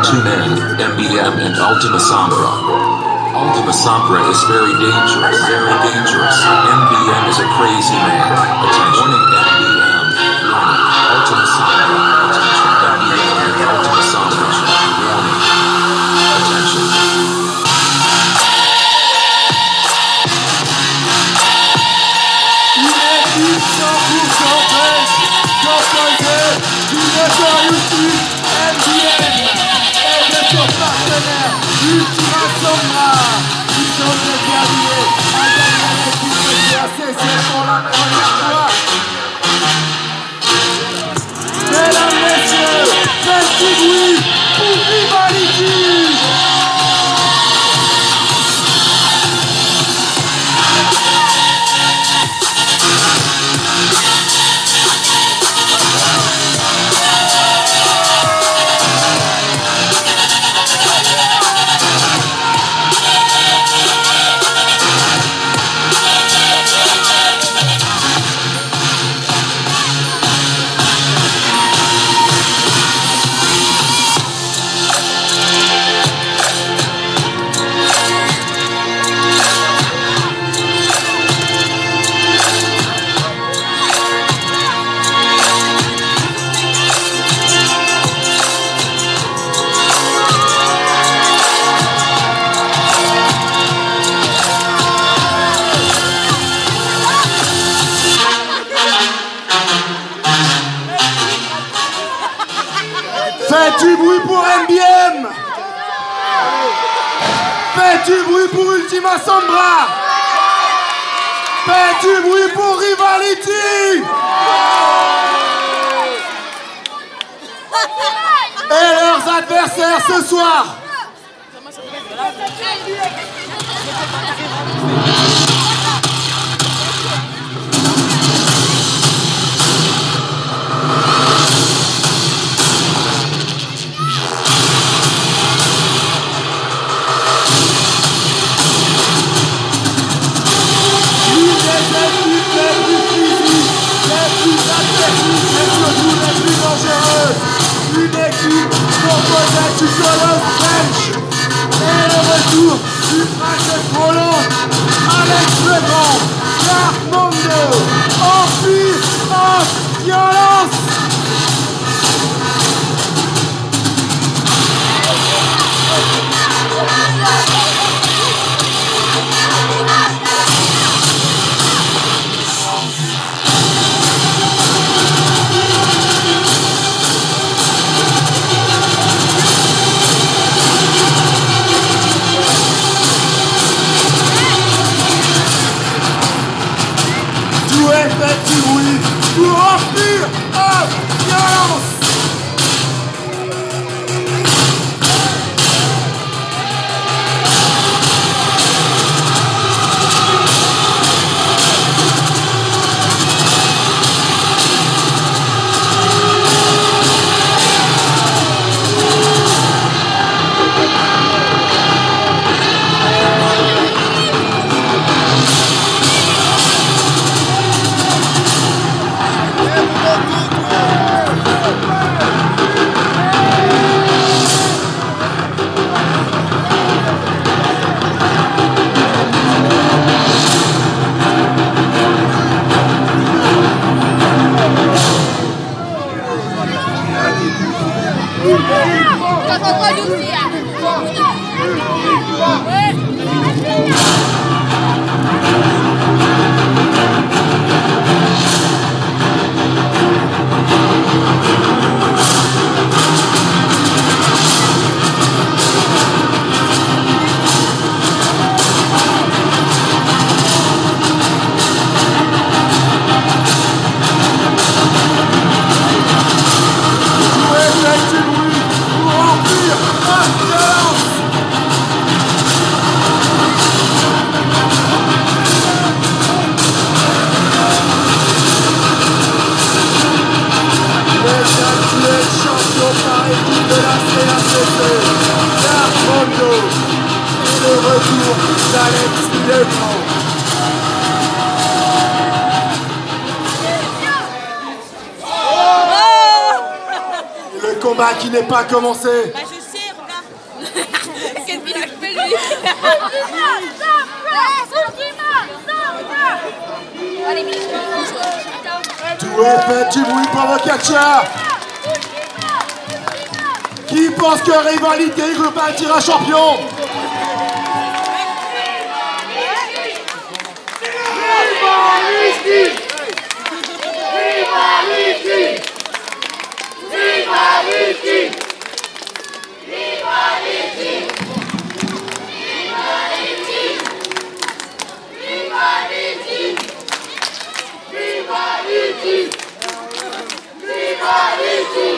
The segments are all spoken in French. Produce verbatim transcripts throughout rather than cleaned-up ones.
two men, M B M and Ultima Sombra. Ultima Sombra is very dangerous, very dangerous. M B M is a crazy man. Attention, warning, M B M. Warning, Ultima Sombra. Attention, M B M and Ultima Sombra. Warning. Attention. Ultima Sombra, ils sont les derniers à gagner l'équipe de G A C C pour la première fois. Mesdames, messieurs, faites du bruit pour Rivality. Faites du bruit pour M B M. Faites du bruit pour Ultima Sombra. Faites du bruit pour Rivality. Et leurs adversaires ce soir. Une équipe composée du colosse French et le retour du prince Roland avec le grand Darkmondo, Empire of Violence. Faites du bruit pour Empire of Violence. Le combat qui n'est pas commencé. Bah je sais, Quel village fait lui? Allez, tout est fait du bruit pour le catcheur qui pense que rivalité veut bâtir un champion. Rivalité! Rivalité! Rivalité! Rivalité! Rivalité! Rivalité! Rivalité!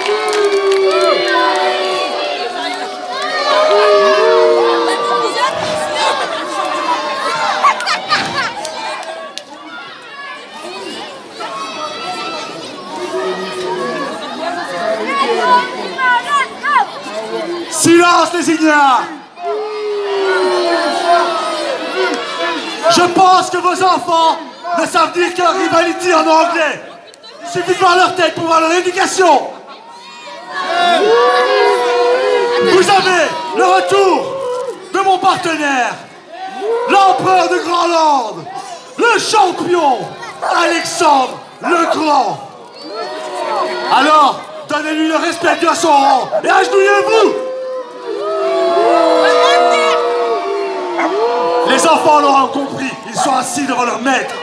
Silence les ignares! Je pense que vos enfants ne savent dire que rivalité en anglais. Il suffit de voir leur tête pour voir leur éducation. Vous avez le retour de mon partenaire, l'empereur de Grandland, le champion Alexandre le Grand. Alors, donnez-lui le respect de son rang et agenouillez-vous. Les enfants l'auront compris, ils sont assis devant leur maître.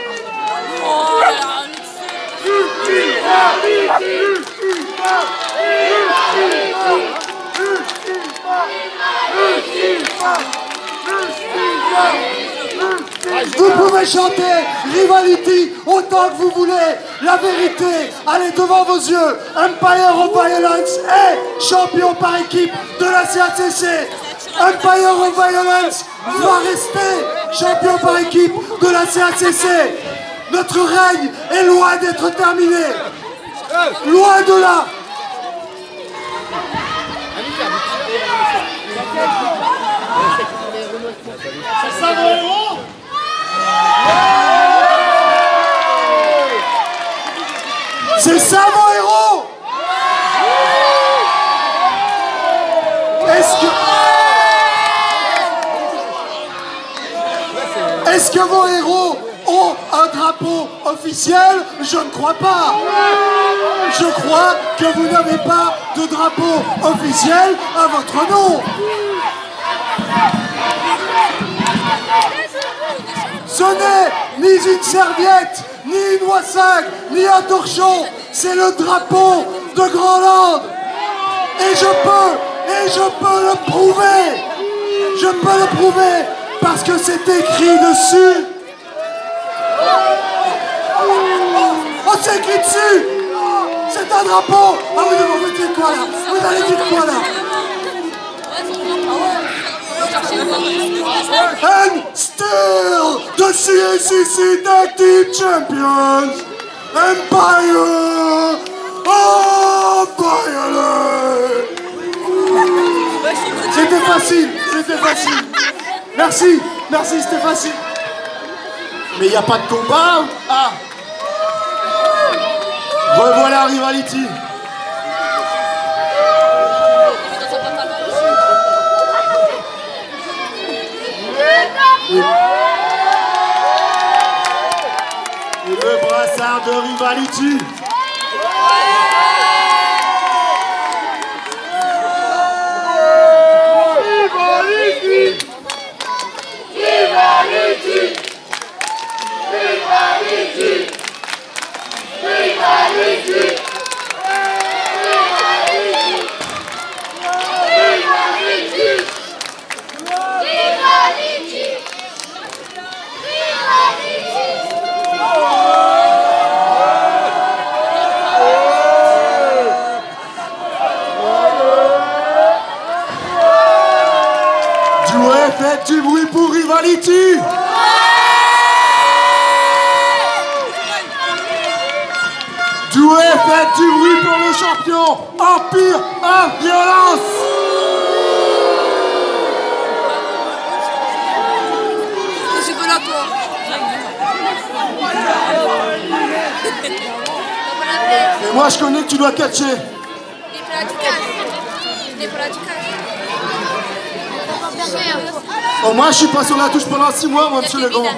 Vous pouvez chanter Rivalité autant que vous voulez. La vérité, elle est devant vos yeux. Empire of Violence est champion par équipe de la C A C C. Empire of Violence va rester champion par équipe de la C A C C. Notre règne est loin d'être terminé. Loin de là. C'est ça vos héros? C'est ça vos héros? Est-ce que... Est-ce que vos héros ont un drapeau officiel? Je ne crois pas. Je crois que vous n'avez pas de drapeau officiel à votre nom. Ce n'est ni une serviette, ni une wassague, ni un torchon. C'est le drapeau de Grandland. Et je peux, et je peux le prouver. Je peux le prouver parce que c'est écrit dessus. Oh, c'est écrit dessus. C'est un drapeau. Ah, vous allez dire quoi là? Vous allez dire quoi là? And still the C A C C Tag Team Champions, Empire of Violence. C'était facile, c'était facile. Merci, merci, c'était facile. Mais il n'y a pas de combat. Ah. Revoilà Rivalité. Et le brassard de Rivalité. Rivalité. Rivalité. Rivalité. Rivalité. Faites du bruit pour Rivalité. Doué, faites du bruit pour le champion Empire of Violence. Je veux la toi. Et moi je connais que tu dois catcher. Les plats du cash. Les plats du cash. Au moins, je suis pas sur la touche pendant six mois, moi, monsieur le grand.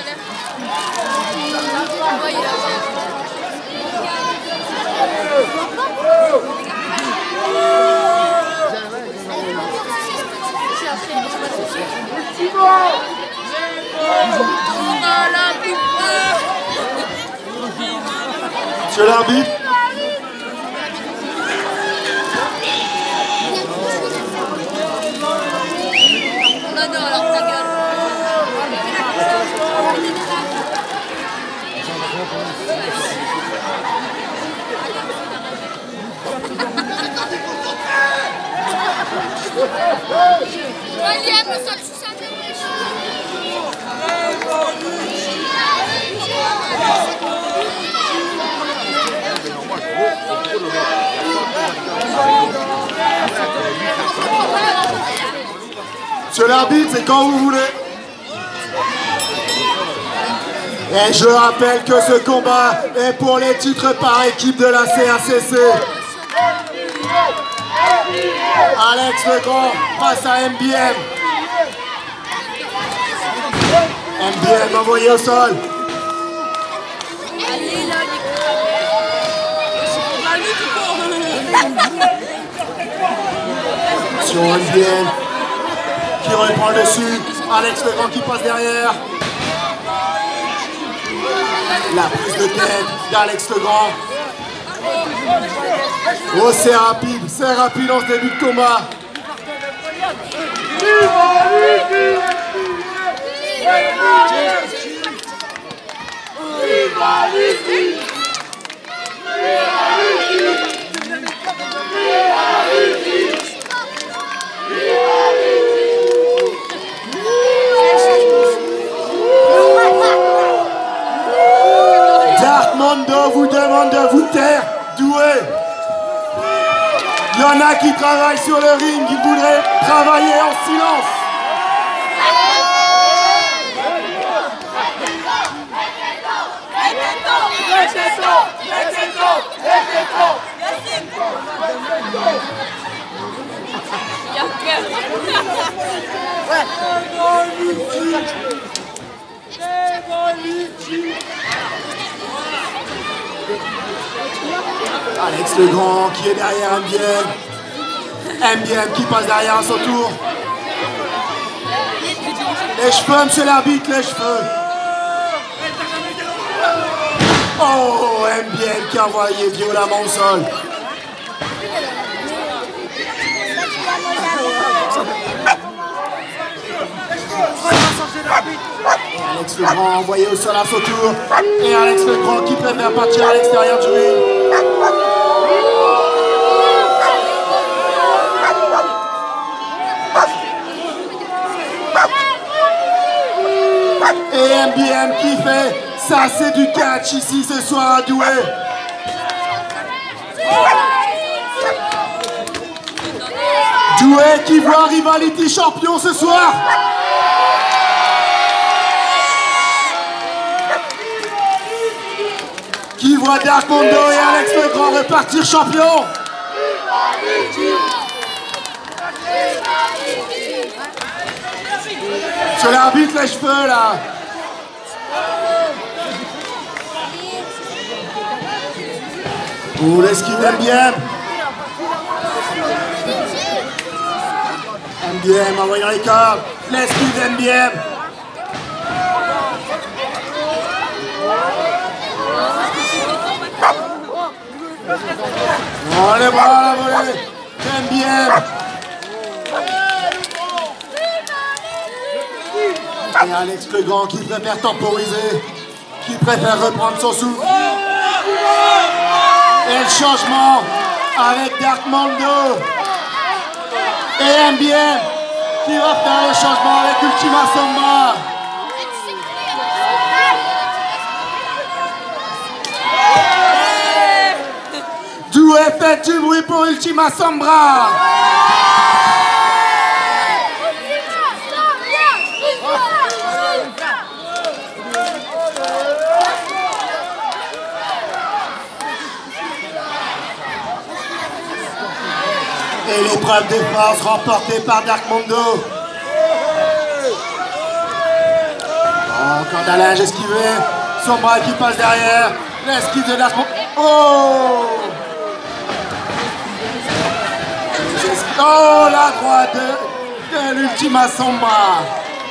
Monsieur l'arbitre. On adore alors ta gueule. William, le sol, je suis un peu Monsieur l'arbitre, c'est quand vous voulez. Et je rappelle que ce combat est pour les titres par équipe de la C A C C. Alex Legrand face à M B M. M B M envoyé au sol. allez là, Sur M B M qui reprend le dessus. Alex Legrand qui passe derrière. La prise de tête d'Alex Legrand. Oh, c'est rapide, c'est rapide en ce début de combat. Dark Mondo vous demande de vous taire, Doué. Il y en a qui travaillent sur le ring, qui voudraient travailler en silence. Alex Legrand qui est derrière M B M. M B M qui passe derrière à son tour. Les cheveux, monsieur l'arbitre, les cheveux. Oh, M B M qui a envoyé violemment au sol. Et Alex Legrand envoyé au sol à son tour. Et Alex Legrand qui préfère partir à l'extérieur du ring. Et M B M qui fait ça, c'est du catch ici ce soir à Douai. Douai qui voit Rivality champion ce soir. Qui voit Dark Mondo et Alex Legrand repartir champion. Sur l'arbitre, les cheveux là. Ouh, l'esquive M B M. M B M envoyant les cordes. L'esquive M B M. Oh, les bras à la volée. M B M. Et Alex Legrand qui préfère temporiser, qui préfère reprendre son souffle. Et le changement avec Dark Mondo. Et M B M qui va faire le changement avec Ultima Sombra. Douai, faites du bruit pour Ultima Sombra. Et l'épreuve des forces remportée par Dark Mondo. Oh, Cordalage esquivé. Sombra qui passe derrière. L'esquive de Dark Mondo. Oh! Oh, la droite de, de l'Ultima Sombra.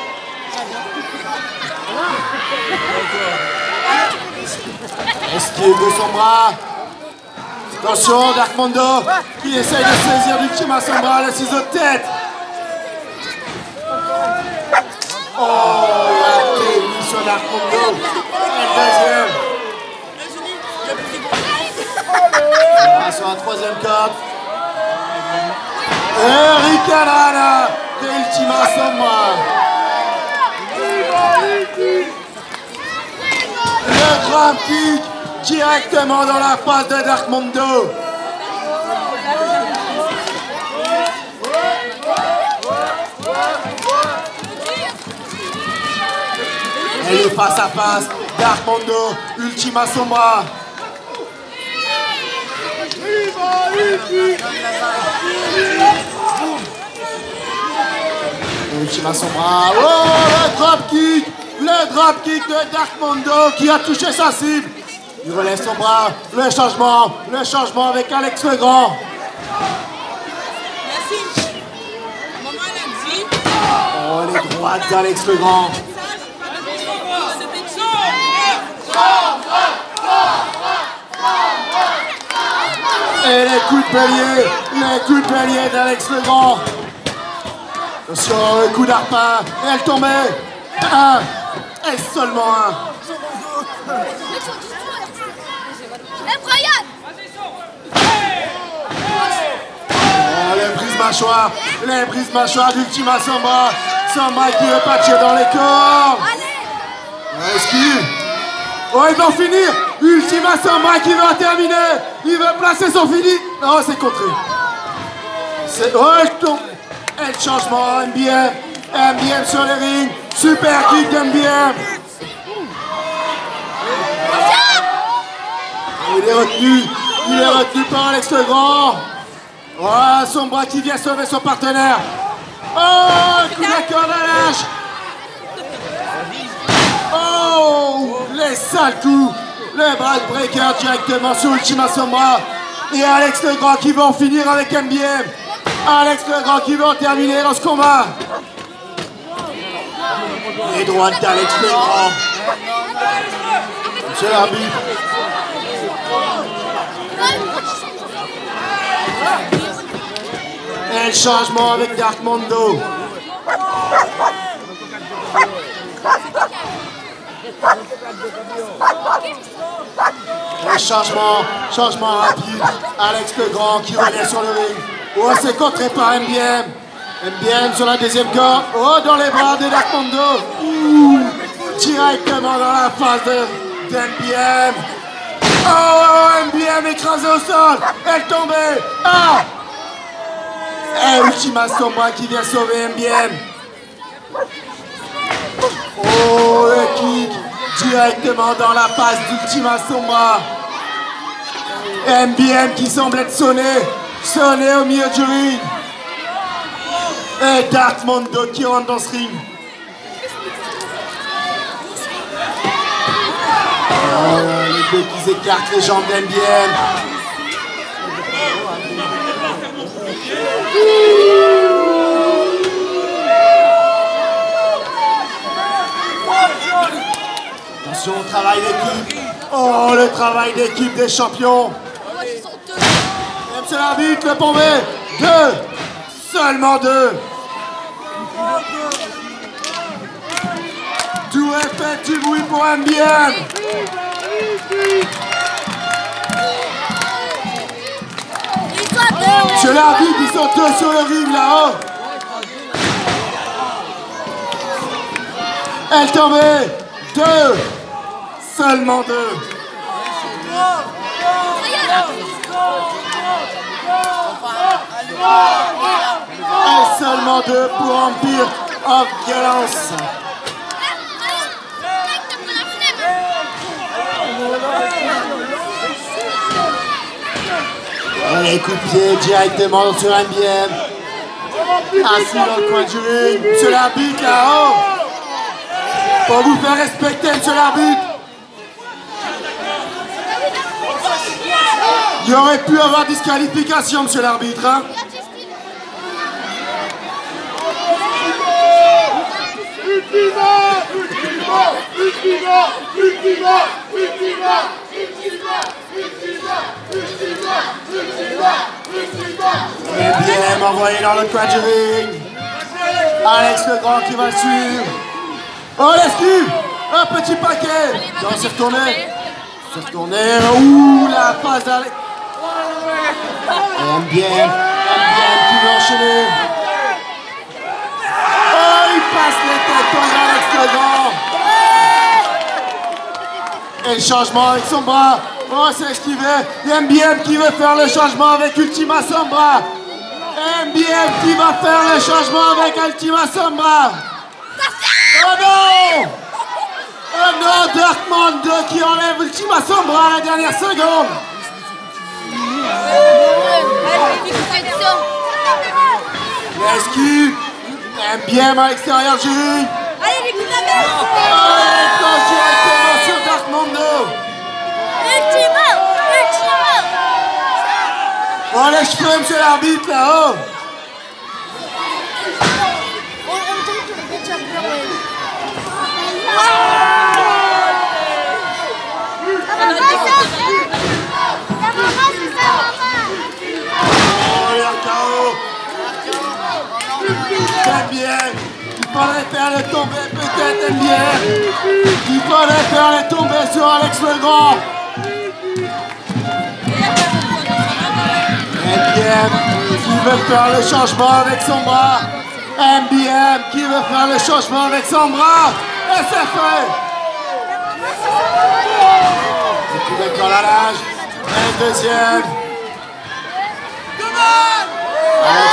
Esquive de Sombra. Attention, Dark Mondo qui essaye de saisir l'Ultima Sombra, le ciseau de tête. Oh, la technique sur Dark Mondo. Et le deuxième. Ah, sur un troisième corde. Et Ricarana de l'Ultima Sombra. Le grand kick directement dans la face de Dark Mondo. Et le face à face, Dark Mondo, Ultima Sombra. Ultima Sombra. Oh, le drop kick, le drop kick de Dark Mondo qui a touché sa cible. Il relève son bras, le changement, le changement avec Alex Legrand. Oh, les droites d'Alex Legrand. Et les coups de bélier, les coups de bélier d'Alex Legrand. Attention, le coup d'arpin, et elle tombait. Un, et seulement un. Oh, les brises-mâchoires, les brises-mâchoires d'Ultima Sombra. Sombra qui veut patcher dans les corps. Esquive. Oh, ils vont finir. Ultima Sombra qui va terminer. Il veut placer son fini. Oh, c'est contré. C'est... Oh, elle tombe. Et le changement, M B M. M B M sur les rings. Super kick d'M B M. Il est retenu. Il est retenu par Alex Legrand. Oh, Sombra qui vient sauver son partenaire. Oh, coup de cordalage. Oh, les sales coups. Le breaker directement sur Ultima Sombra. Et Alex Legrand qui va en finir avec M B M. Alex Legrand qui va en terminer dans ce combat. Les droites d'Alex Legrand. Monsieur l'arbitre. Et le changement avec Dark Mondo. Et changement, changement rapide. Alex Legrand qui revient sur le ring. Oh, c'est contré par M B M. M B M sur la deuxième corde. Oh, dans les bras de Dark Mondo. Ouh, directement dans la face de, de M B M. Oh, M B M écrasé au sol. Elle tombée. Ah! Et Ultima Sombra qui vient sauver M B M. Oh, le kick directement dans la face d'Ultima Sombra. M B M qui semble être sonné, sonné au milieu du ring. Et Dark Mondo qui rentre dans ce ring. Oh, les deux qui écartent les jambes d'M B M. Attention au travail d'équipe. Oh, le travail d'équipe des champions. Monsieur l'arbitre, le bombé. Deux. Seulement deux. Tout est fait du bruit pour M B M. Monsieur l'arbitre, ils sont deux sur le ring là-haut. Elle tombée. Deux. Seulement deux. Et seulement deux pour Empire of Violence. Et les coups de pied directement sur M B M. Assis dans le coin du ring. Monsieur l'arbitre là-haut. Pour vous faire respecter, monsieur l'arbitre. Il y aurait pu avoir disqualification, monsieur l'arbitre. Hein. Ultima, ultima, ultima, ultima, ultima, ultima, ultima, ultima, ultima, ultima. M B M envoyé dans le coin du ring. Alex Legrand qui va le suivre. Oh l'esquive. Un petit paquet. Non, c'est retourné. C'est retourné. Ouh, la passe d'Alex. M B M. M B M qui veut enchaîner. Oh, il passe les têtes dans Alex Legrand. Et le changement avec son bras. Oh, c'est esquivé. M B M qui veut faire le changement avec Ultima Sombra. M B M qui va faire le changement avec Ultima Sombra. Oh non! Oh non, Darkman deux qui enlève Ultima Sombra à la dernière seconde. L'esquive. M B M à l'extérieur du ring. Allez, les coups de la merde. Oh, il passe directement sur Darkman deux. Ultima, Ultima. Oh, les cheveux, monsieur l'arbitre, là-haut. Oh, il y a K O. M B M. Il faudrait faire les tomber, peut-être M B M. Il faudrait faire les tomber sur Alex Legrand. M B M qui veut faire le changement avec son bras. M B M qui veut faire le changement avec son bras. Et c'est fait. Le coup de collalage. Et le deuxième. Alex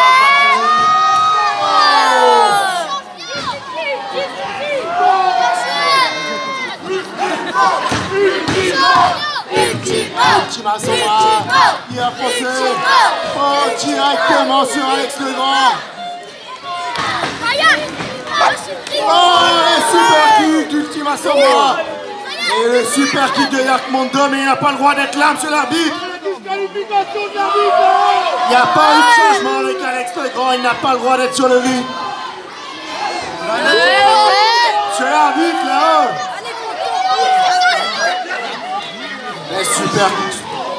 Ultima Sombra qui a foncé oh, directement sur Alex Legrand. Oh, le super kick d'Ultima Sombra. Et le super kick de Darkman deux, mais il n'a pas le droit d'être là, monsieur l'arbitre. Il n'y a pas eu de changement avec Alex Legrand, il n'a pas le droit d'être sur le ring. Monsieur l'arbitre, là-haut. Et super kick.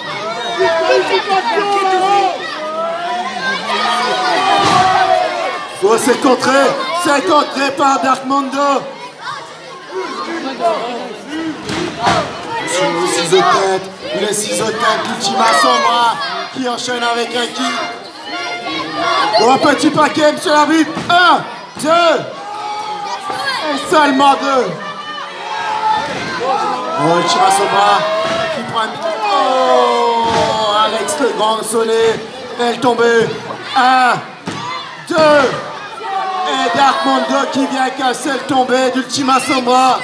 Oh, c'est contré, c'est contré par Darkman deux. Sur le ciseau de tête, le ciseau de tête d'Ultima Sombra qui enchaîne avec un kick. Oh, un petit paquet, monsieur l'arbitre. Un, deux, et seulement deux. Oh, Ultima Sombra qui prend un... Oh, Alex Legrand sonné, elle tombée. Un, deux, et Darkman deux qui vient casser le tombé d'Ultima Sombra.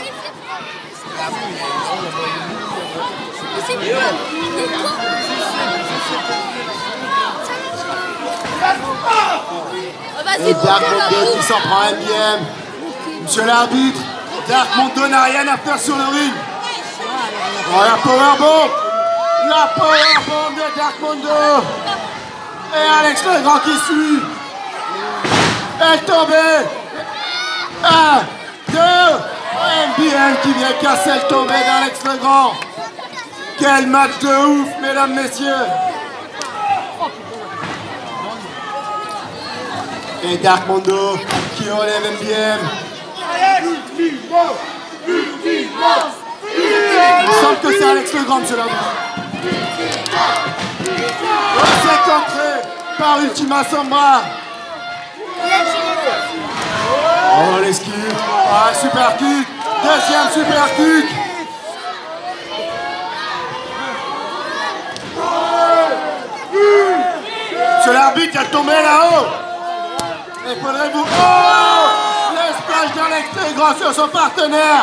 Et Darkman deux qui s'en prend un M B M. Monsieur l'arbitre, Darkman deux n'a rien à faire sur le ring. Oh, la powerbomb. La powerbomb de Darkman deux. Et Alex Legrand qui suit. Elle est tombée. Un, deux. M B M qui vient casser le tombé d'Alex Legrand. Quel match de ouf, mesdames, messieurs. Et Darkman deux qui enlève M B M. Il me semble que c'est Alex Legrand, monsieur l'arbitre. C'est contré par Ultima Sombra. Oh, l'esquive. Ah, super kick. Deuxième super kick. Monsieur l'arbitre, il a tombé là-haut. Il faudrait vous... Oh, l'espace d'Alex Legrand sur son partenaire.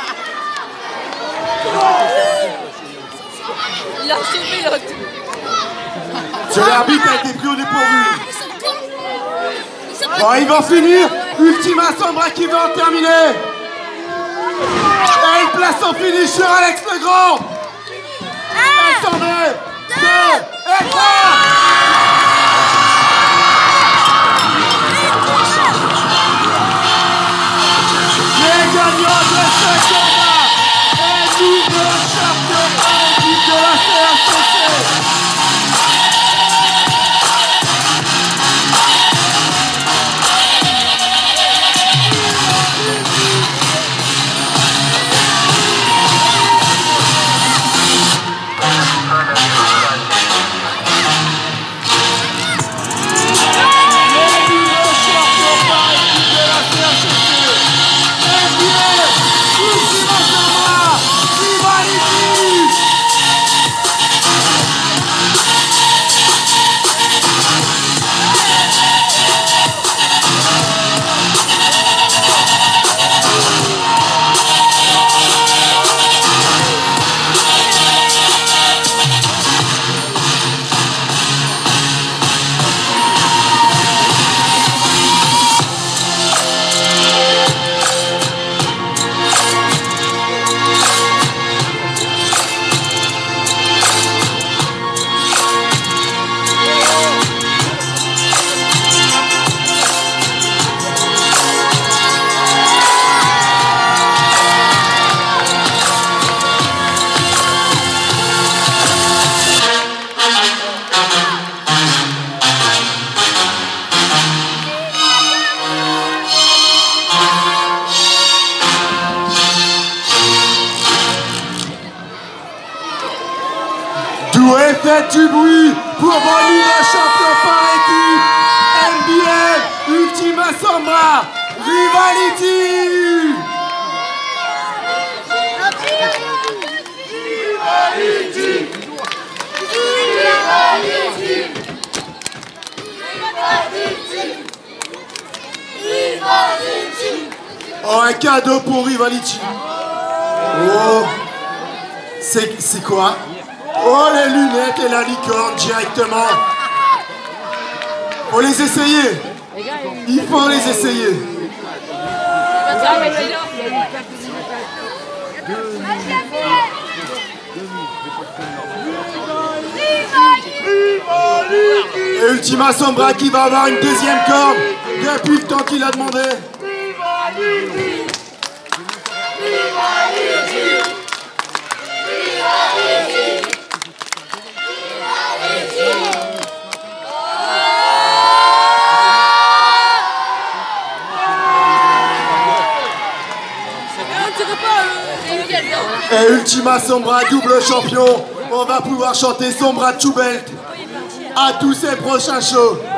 Il a sauvé l'autre. Monsieur l'arbitre a été pris au dépourvu. Oh, il va finir. Ultima Sombra qui va en terminer. a une place en finish sur Alex Legrand. Attendez, deux et trois. Les gagnants de ce combat est double champion par équipe de la C N C C. Doué, faites du bruit pour vos nouveaux champions par équipe. N B A Ultima Sombra Rivality. Rivality. Rivality. Rivality. Oh, un cadeau pour Rivality. Oh, c'est c'est quoi? Oh, les lunettes et la licorne directement. Faut les essayer. Il faut les essayer. Et Ultima Sombra qui va avoir une deuxième corne depuis le temps qu'il a demandé. Et Ultima Sombra, double champion, on va pouvoir chanter Sombra Two Belt à tous ces prochains shows.